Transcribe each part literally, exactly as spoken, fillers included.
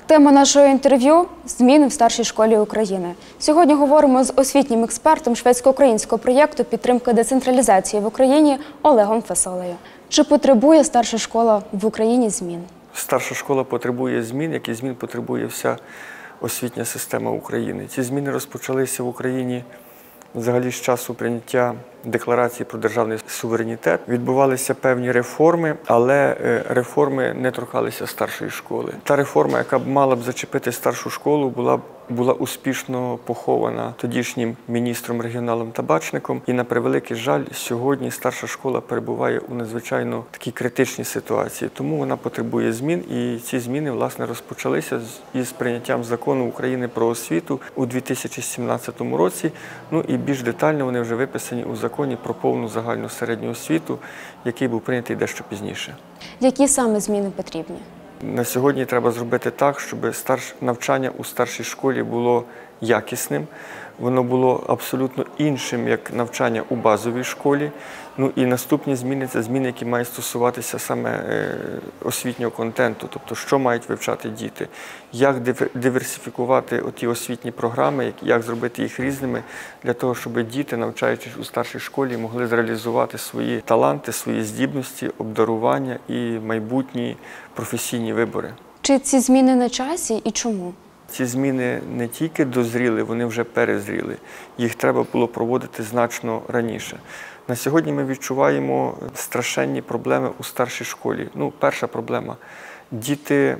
Тема нашого інтерв'ю – зміни в старшій школі України. Сьогодні говоримо з освітнім експертом шведсько-українського проєкту підтримки децентралізації в Україні Олегом Фасолею. Чи потребує старша школа в Україні змін? Старша школа потребує змін, як і змін потребує вся освітня система України. Ці зміни розпочалися в Україні взагалі з часу прийняття Декларації про державний суверенітет. Відбувалися певні реформи, але реформи не торкалися старшої школи. Та реформа, яка б мала б зачепити старшу школу, була б була успішно похована тодішнім міністром регіоналом Табачником. І, на превеликий жаль, сьогодні старша школа перебуває у надзвичайно такій критичній ситуації. Тому вона потребує змін, і ці зміни, власне, розпочалися із прийняттям закону України про освіту у дві тисячі сімнадцятому році. Ну і більш детально вони вже виписані у законі про повну загальну середню освіту, який був прийнятий дещо пізніше. Які саме зміни потрібні? На сьогодні треба зробити так, щоб старш... навчання у старшій школі було якісним, воно було абсолютно іншим, як навчання у базовій школі. Ну і наступні зміни – це зміни, які мають стосуватися саме освітнього контенту, тобто що мають вивчати діти, як диверсифікувати оті освітні програми, як зробити їх різними, для того, щоб діти, навчаючись у старшій школі, могли зреалізувати свої таланти, свої здібності, обдарування і майбутні професійні вибори. Чи ці зміни на часі і чому? Ці зміни не тільки дозріли, вони вже перезріли. Їх треба було проводити значно раніше. На сьогодні ми відчуваємо страшенні проблеми у старшій школі. Ну, перша проблема – діти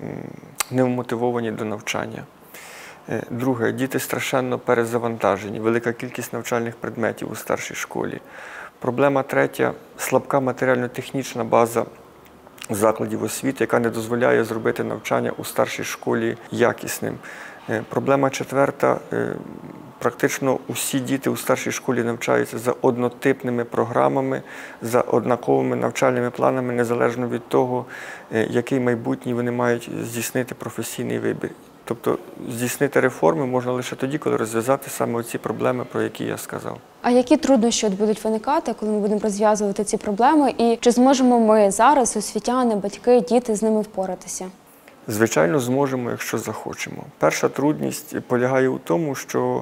не вмотивовані до навчання. Друге – діти страшенно перезавантажені, велика кількість навчальних предметів у старшій школі. Проблема третя – слабка матеріально-технічна база закладів освіти, яка не дозволяє зробити навчання у старшій школі якісним. Проблема четверта – практично усі діти у старшій школі навчаються за однотипними програмами, за однаковими навчальними планами, незалежно від того, який майбутній вони мають здійснити професійний вибір. Тобто здійснити реформи можна лише тоді, коли розв'язати саме ці проблеми, про які я сказав. А які труднощі будуть виникати, коли ми будемо розв'язувати ці проблеми? І чи зможемо ми зараз, освітяни, батьки, діти, з ними впоратися? Звичайно, зможемо, якщо захочемо. Перша трудність полягає у тому, що,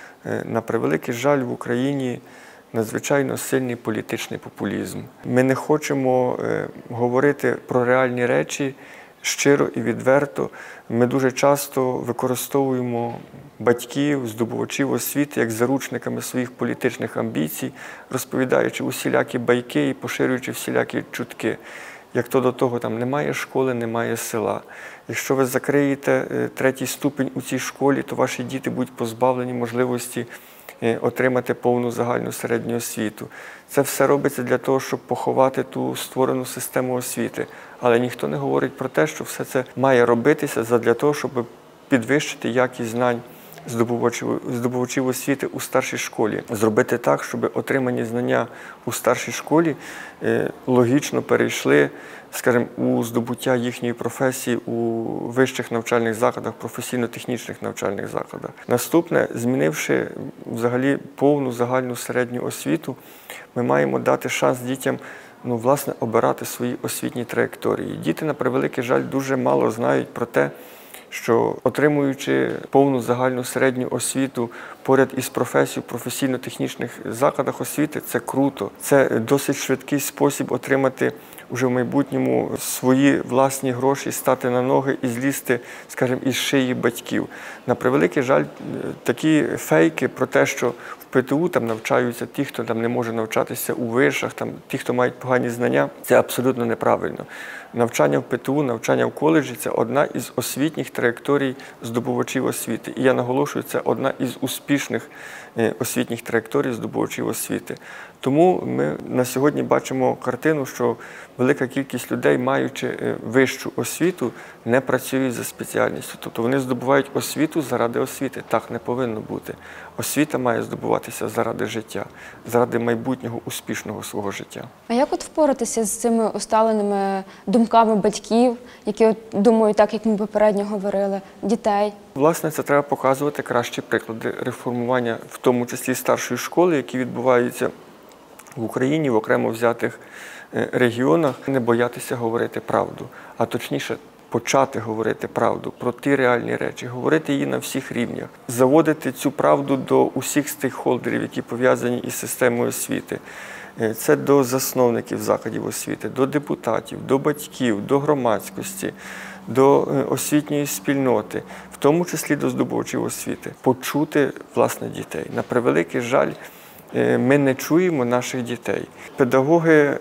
на превеликий жаль, в Україні надзвичайно сильний політичний популізм. Ми не хочемо говорити про реальні речі щиро і відверто. Ми дуже часто використовуємо батьків, здобувачів освіти як заручниками своїх політичних амбіцій, розповідаючи усілякі байки і поширюючи всілякі чутки. Як то до того, там немає школи, немає села. Якщо ви закриєте третій ступінь у цій школі, то ваші діти будуть позбавлені можливості отримати повну загальну середню освіту. Це все робиться для того, щоб поховати ту створену систему освіти. Але ніхто не говорить про те, що все це має робитися для того, щоб підвищити якість знань здобувачів, здобувачів освіти у старшій школі. Зробити так, щоб отримані знання у старшій школі логічно перейшли, скажімо, у здобуття їхньої професії у вищих навчальних закладах, професійно-технічних навчальних закладах. Наступне, змінивши взагалі повну загальну середню освіту, ми маємо дати шанс дітям, ну, власне, обирати свої освітні траєкторії. Діти, на превеликий жаль, дуже мало знають про те, що, отримуючи повну загальну середню освіту поряд із професією в професійно-технічних закладах освіти, це круто. Це досить швидкий спосіб отримати уже в майбутньому свої власні гроші, стати на ноги і злізти, скажімо, із шиї батьків. На превеликий жаль, такі фейки про те, що в ПТУ там навчаються ті, хто там не може навчатися у вишах, там ті, хто мають погані знання, це абсолютно неправильно. Навчання в ПТУ, навчання в коледжі – це одна із освітніх траєкторій здобувачів освіти. І я наголошую, це одна із успішних освітніх траєкторій здобувачів освіти. Тому ми на сьогодні бачимо картину, що велика кількість людей, маючи вищу освіту, не працюють за спеціальністю. Тобто вони здобувають освіту заради освіти. Так не повинно бути. Освіта має здобуватися заради життя, заради майбутнього успішного свого життя. А як от впоратися з цими усталеними думками батьків, які от думають так, як ми попередньо говорили, дітей? Власне, це треба показувати кращі приклади реформування, в тому числі старшої школи, які відбуваються в Україні, в окремо взятих регіонах. Не боятися говорити правду, а точніше почати говорити правду про ті реальні речі, говорити її на всіх рівнях, заводити цю правду до усіх стейкхолдерів, які пов'язані із системою освіти. Це до засновників закладів освіти, до депутатів, до батьків, до громадськості, до освітньої спільноти, в тому числі до здобувачів освіти. Почути, власне, дітей. На превеликий жаль, ми не чуємо наших дітей. Педагоги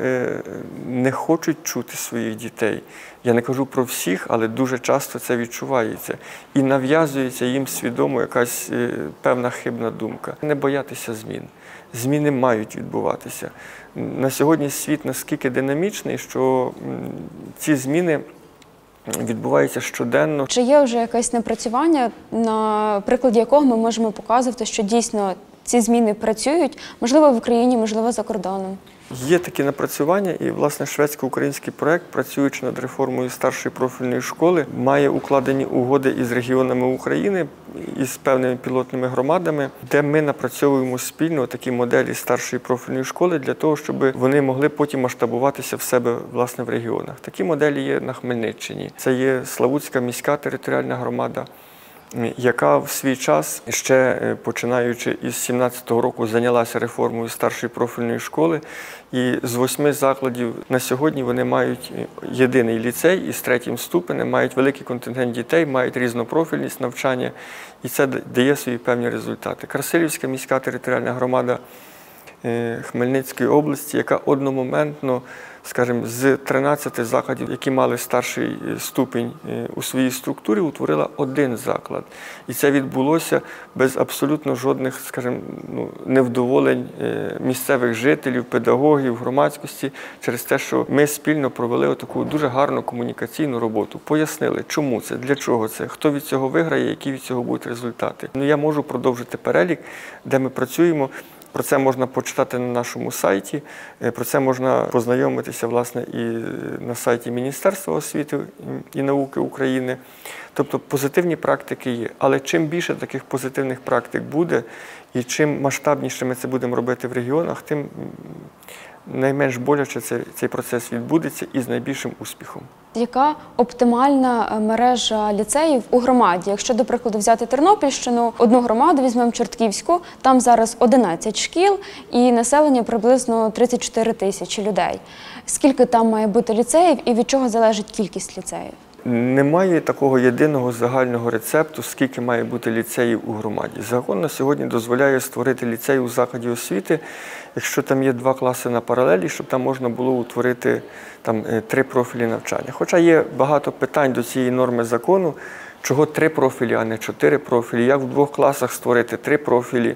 не хочуть чути своїх дітей. Я не кажу про всіх, але дуже часто це відчувається. І нав'язується їм свідомо якась певна хибна думка. Не боятися змін. Зміни мають відбуватися. На сьогодні світ наскільки динамічний, що ці зміни відбуваються щоденно. Чи є вже якесь напрацювання, на прикладі якого ми можемо показувати, що дійсно ці зміни працюють, можливо, в Україні, можливо, за кордоном? Є такі напрацювання, і, власне, шведсько-український проєкт, працюючи над реформою старшої профільної школи, має укладені угоди із регіонами України, із певними пілотними громадами, де ми напрацьовуємо спільно такі моделі старшої профільної школи для того, щоб вони могли потім масштабуватися в себе, власне, в регіонах. Такі моделі є на Хмельниччині. Це є Славутська міська територіальна громада, яка в свій час, ще починаючи із сімнадцятого року, зайнялася реформою старшої профільної школи. І з восьми закладів на сьогодні вони мають єдиний ліцей із третім ступенем, мають великий контингент дітей, мають різнопрофільність навчання, і це дає свої певні результати. Красилівська міська територіальна громада Хмельницької області, яка одномоментно, скажімо, з тринадцяти закладів, які мали старший ступінь у своїй структурі, утворила один заклад. І це відбулося без абсолютно жодних, скажімо, ну, невдоволень місцевих жителів, педагогів, громадськості, через те, що ми спільно провели таку дуже гарну комунікаційну роботу. Пояснили, чому це, для чого це, хто від цього виграє, які від цього будуть результати. Ну, я можу продовжити перелік, де ми працюємо. Про це можна почитати на нашому сайті, про це можна познайомитися, власне, і на сайті Міністерства освіти і науки України. Тобто позитивні практики є. Але чим більше таких позитивних практик буде, і чим масштабніше ми це будемо робити в регіонах, тим найменш боляче цей, цей процес відбудеться і з найбільшим успіхом. Яка оптимальна мережа ліцеїв у громаді? Якщо, до прикладу, взяти Тернопільщину, одну громаду, візьмемо Чортківську, там зараз одинадцять шкіл і населення приблизно тридцять чотири тисячі людей. Скільки там має бути ліцеїв і від чого залежить кількість ліцеїв? Немає такого єдиного загального рецепту, скільки має бути ліцеїв у громаді. Закон на сьогодні дозволяє створити ліцей у закладі освіти, якщо там є два класи на паралелі, щоб там можна було утворити там, три профілі навчання. Хоча є багато питань до цієї норми закону, чого три профілі, а не чотири профілі, як в двох класах створити три профілі,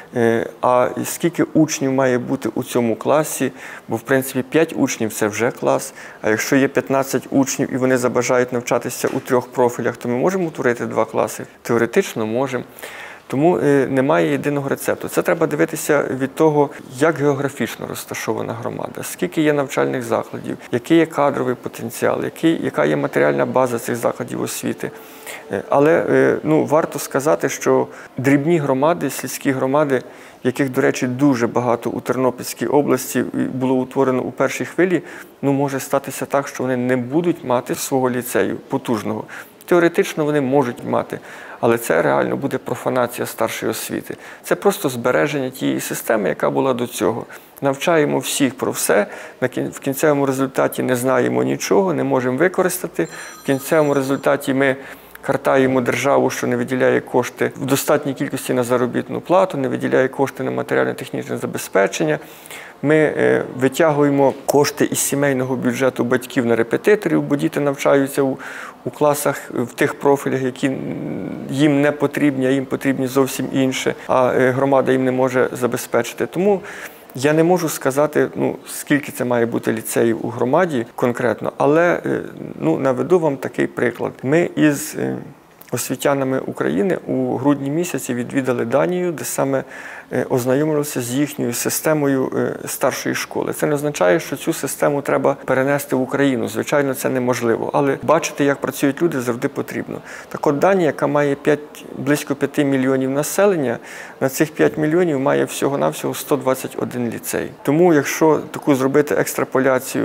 а скільки учнів має бути у цьому класі, бо в принципі п'ять учнів – це вже клас, а якщо є п'ятнадцять учнів і вони забажають навчатися у трьох профілях, то ми можемо утворити два класи? Теоретично можемо. Тому немає єдиного рецепту. Це треба дивитися від того, як географічно розташована громада, скільки є навчальних закладів, який є кадровий потенціал, який, яка є матеріальна база цих закладів освіти. Але ну, варто сказати, що дрібні громади, сільські громади, яких, до речі, дуже багато у Тернопільській області було утворено у першій хвилі, ну, може статися так, що вони не будуть мати свого ліцею потужного. Теоретично вони можуть мати, але це реально буде профанація старшої освіти. Це просто збереження тієї системи, яка була до цього. Навчаємо всіх про все, в кінцевому результаті не знаємо нічого, не можемо використати, в кінцевому результаті ми картаємо державу, що не виділяє кошти в достатній кількості на заробітну плату, не виділяє кошти на матеріально-технічне забезпечення. Ми витягуємо кошти із сімейного бюджету батьків на репетиторів, бо діти навчаються у, у класах в тих профілях, які їм не потрібні, а їм потрібні зовсім інше, а громада їм не може забезпечити. Тому я не можу сказати, ну, скільки це має бути ліцеїв у громаді конкретно, але ну, наведу вам такий приклад. Ми із освітянами України у грудні місяці відвідали Данію, де саме ознайомилися з їхньою системою старшої школи. Це не означає, що цю систему треба перенести в Україну. Звичайно, це неможливо. Але бачити, як працюють люди, завжди потрібно. Так от Данія, яка має п'ять, близько п'яти мільйонів населення, на цих п'ять мільйонів має всього-навсього сто двадцять один ліцей. Тому, якщо таку зробити екстраполяцію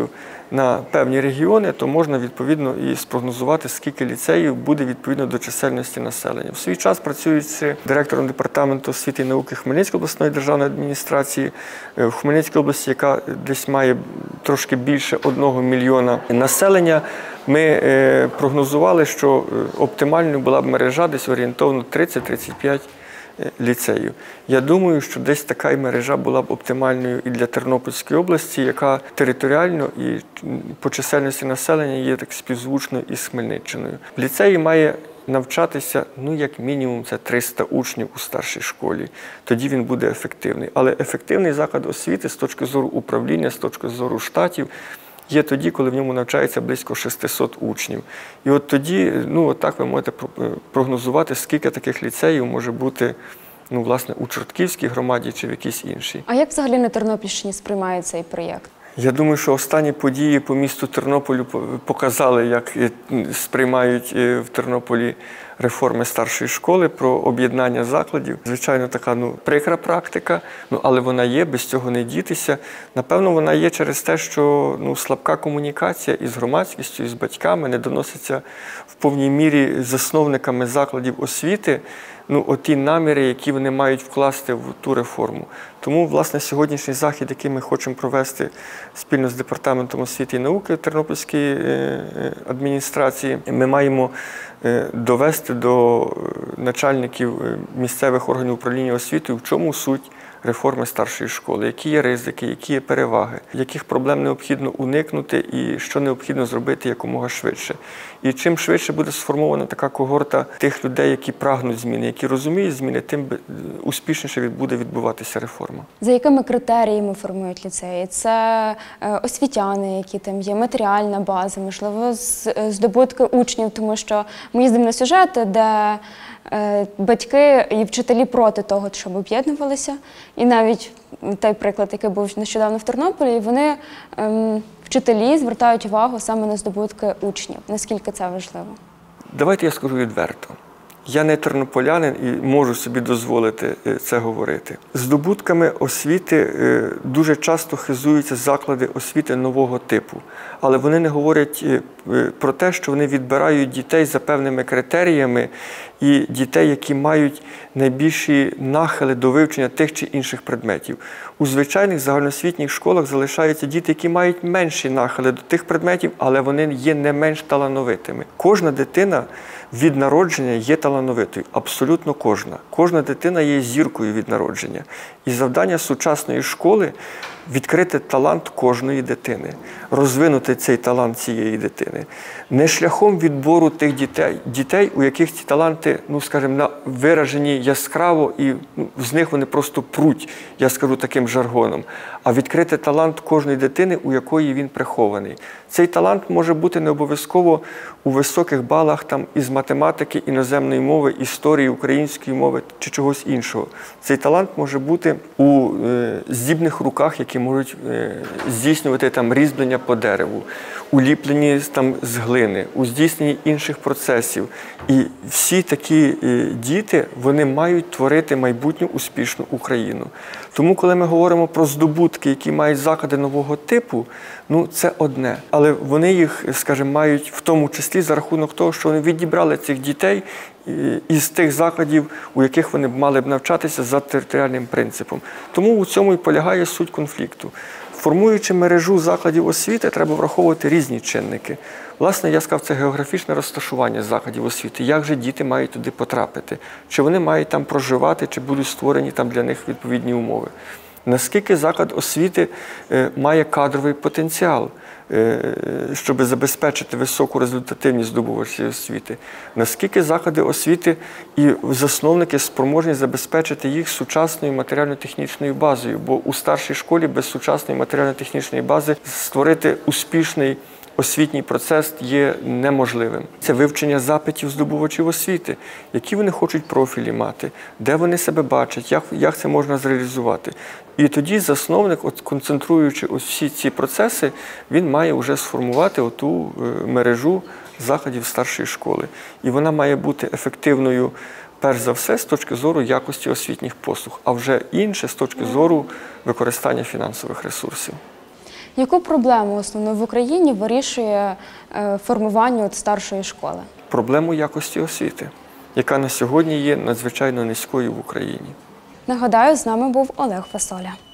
на певні регіони, то можна відповідно і спрогнозувати, скільки ліцеїв буде відповідно до чисельності населення. В свій час, працюючи директором департаменту освіти і науки Хмельницької обласної державної адміністрації, в Хмельницькій області, яка десь має трошки більше одного мільйона населення, ми прогнозували, що оптимальною була б мережа десь орієнтовно тридцять-тридцять п'ять ліцеїв. Я думаю, що десь така мережа була б оптимальною і для Тернопільської області, яка територіально і по чисельності населення є так співзвучною із Хмельниччиною. В ліцеї має навчатися, ну, як мінімум, це триста учнів у старшій школі. Тоді він буде ефективний. Але ефективний заклад освіти з точки зору управління, з точки зору штатів, є тоді, коли в ньому навчається близько шестисот учнів. І от тоді, ну, от так ви можете прогнозувати, скільки таких ліцеїв може бути, ну, власне, у Чортківській громаді чи в якійсь іншій. А як взагалі на Тернопільщині сприймають цей проєкт? Я думаю, що останні події по місту Тернополю показали, як сприймають в Тернополі реформи старшої школи про об'єднання закладів. Звичайно, така, ну, прикра практика, ну, але вона є, без цього не дітися. Напевно, вона є через те, що, ну, слабка комунікація із громадськістю, із батьками не доноситься в повній мірі засновниками закладів освіти, ну, оті наміри, які вони мають вкласти в ту реформу. Тому, власне, сьогоднішній захід, який ми хочемо провести спільно з Департаментом освіти і науки Тернопільської адміністрації, ми маємо довести до начальників місцевих органів управління освітою, в чому суть реформи старшої школи, які є ризики, які є переваги, яких проблем необхідно уникнути і що необхідно зробити якомога швидше. І чим швидше буде сформована така когорта тих людей, які прагнуть зміни, які розуміють зміни, тим успішніше буде відбуватися реформа. За якими критеріями формують ліцеї? Це освітяни, які там є, матеріальна база, можливо, здобутки учнів, тому що ми їздимо на сюжети, де батьки і вчителі проти того, щоб об'єднувалися. І навіть той приклад, який був нещодавно в Тернополі, вони, ем, вчителі, звертають увагу саме на здобутки учнів. Наскільки це важливо? Давайте я скажу відверто. Я не тернополянин і можу собі дозволити це говорити. Здобутками освіти дуже часто хизуються заклади освіти нового типу. Але вони не говорять про те, що вони відбирають дітей за певними критеріями і дітей, які мають найбільші нахили до вивчення тих чи інших предметів. У звичайних загальноосвітніх школах залишаються діти, які мають менші нахили до тих предметів, але вони є не менш талановитими. Кожна дитина від народження є талановитою, абсолютно кожна. Кожна дитина є зіркою від народження. І завдання сучасної школи – відкрити талант кожної дитини, розвинути цей талант цієї дитини. Не шляхом відбору тих дітей, дітей, у яких ці таланти, ну, скажімо, виражені яскраво, і ну, з них вони просто пруть, я скажу таким жаргоном, а відкрити талант кожної дитини, у якої він прихований. Цей талант може бути не обов'язково у високих балах там, із математики, іноземної мови, історії, української мови чи чогось іншого. Цей талант може бути у е, здібних руках, які можуть е, здійснювати там, різьблення по дереву, у ліпленні там, з глини, у здійсненні інших процесів. І всі такі е, діти, вони мають творити майбутню успішну Україну. Тому, коли ми говоримо про здобутки, які мають заклади нового типу, ну, це одне. Але вони їх, скажімо, мають в тому числі за рахунок того, що вони відібрали цих дітей із тих закладів, у яких вони мали б навчатися за територіальним принципом. Тому у цьому і полягає суть конфлікту. Формуючи мережу закладів освіти, треба враховувати різні чинники. Власне, я сказав, це географічне розташування закладів освіти. Як же діти мають туди потрапити? Чи вони мають там проживати, чи будуть створені там для них відповідні умови? Наскільки заклад освіти має кадровий потенціал, щоб забезпечити високу результативність здобувачів освіти? Наскільки заклади освіти і засновники спроможні забезпечити їх сучасною матеріально-технічною базою? Бо у старшій школі без сучасної матеріально-технічної бази створити успішний освітній процес є неможливим. Це вивчення запитів здобувачів освіти, які вони хочуть профілі мати, де вони себе бачать, як, як це можна зреалізувати. І тоді засновник, от, концентруючи ось всі ці процеси, він має вже сформувати оту е, мережу закладів старшої школи. І вона має бути ефективною, перш за все, з точки зору якості освітніх послуг, а вже інше з точки зору використання фінансових ресурсів. Яку проблему основну в Україні вирішує е, формування от старшої школи? Проблему якості освіти, яка на сьогодні є надзвичайно низькою в Україні. Нагадаю, з нами був Олег Фасоля.